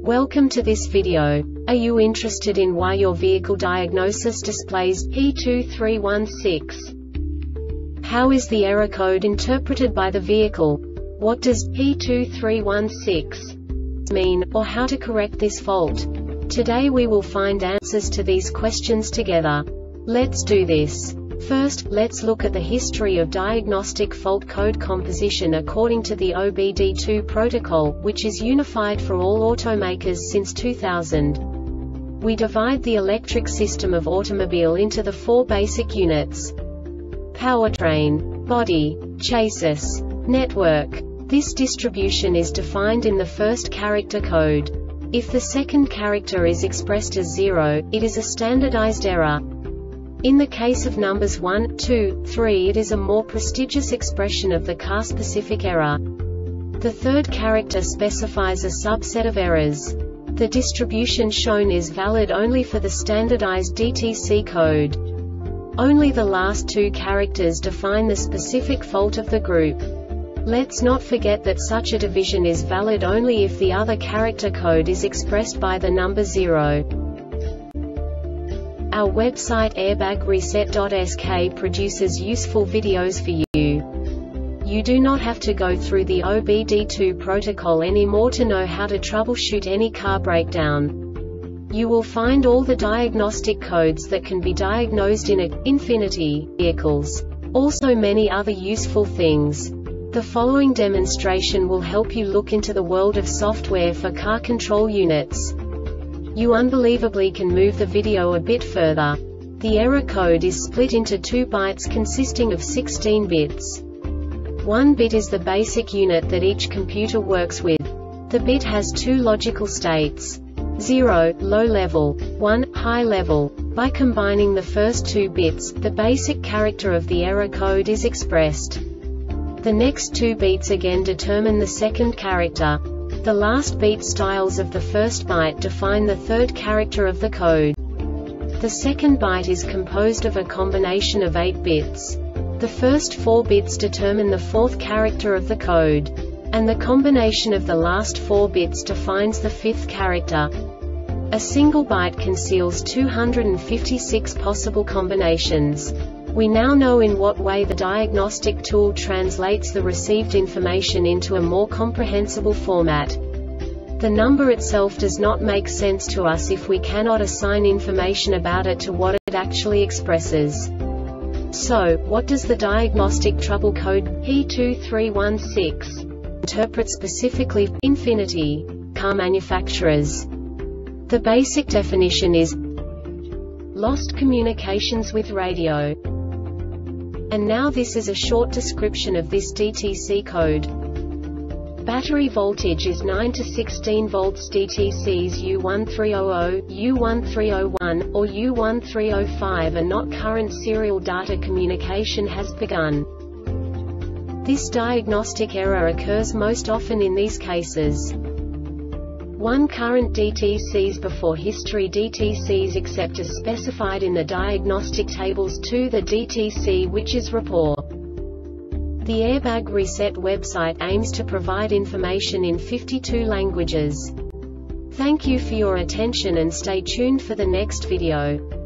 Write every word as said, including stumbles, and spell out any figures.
Welcome to this video. Are you interested in why your vehicle diagnosis displays P two three one six? How is the error code interpreted by the vehicle? What does P two three one six mean, or how to correct this fault? Today we will find answers to these questions together. Let's do this. First, let's look at the history of diagnostic fault code composition according to the O B D two protocol, which is unified for all automakers since two thousand. We divide the electric system of automobile into the four basic units: powertrain, body, chassis, network. This distribution is defined in the first character code. If the second character is expressed as zero, it is a standardized error. In the case of numbers one, two, three, it is a more prestigious expression of the car-specific error. The third character specifies a subset of errors. The distribution shown is valid only for the standardized D T C code. Only the last two characters define the specific fault of the group. Let's not forget that such a division is valid only if the other character code is expressed by the number zero. Our website airbag reset dot S K produces useful videos for you. You do not have to go through the O B D two protocol anymore to know how to troubleshoot any car breakdown. You will find all the diagnostic codes that can be diagnosed in a Infiniti vehicles. Also many other useful things. The following demonstration will help you look into the world of software for car control units. You unbelievably can move the video a bit further. The error code is split into two bytes consisting of sixteen bits. One bit is the basic unit that each computer works with. The bit has two logical states: zero, low level, one, high level. By combining the first two bits, the basic character of the error code is expressed. The next two bits again determine the second character. The last beat styles of the first byte define the third character of the code. The second byte is composed of a combination of eight bits. The first four bits determine the fourth character of the code. And the combination of the last four bits defines the fifth character. A single byte conceals two hundred fifty-six possible combinations. We now know in what way the diagnostic tool translates the received information into a more comprehensible format. The number itself does not make sense to us if we cannot assign information about it to what it actually expresses. So, what does the diagnostic trouble code P two three one six interpret specifically for Infiniti car manufacturers? The basic definition is lost communications with radio. And now this is a short description of this D T C code. Battery voltage is nine to sixteen volts. D T Cs U one three zero zero, U one three zero one, or U one three zero five are not current. Serial data communication has begun. This diagnostic error occurs most often in these cases: one Current D T Cs before history D T Cs except as specified in the diagnostic tables. two The D T C which is rapport. The Airbag Reset website aims to provide information in fifty-two languages. Thank you for your attention and stay tuned for the next video.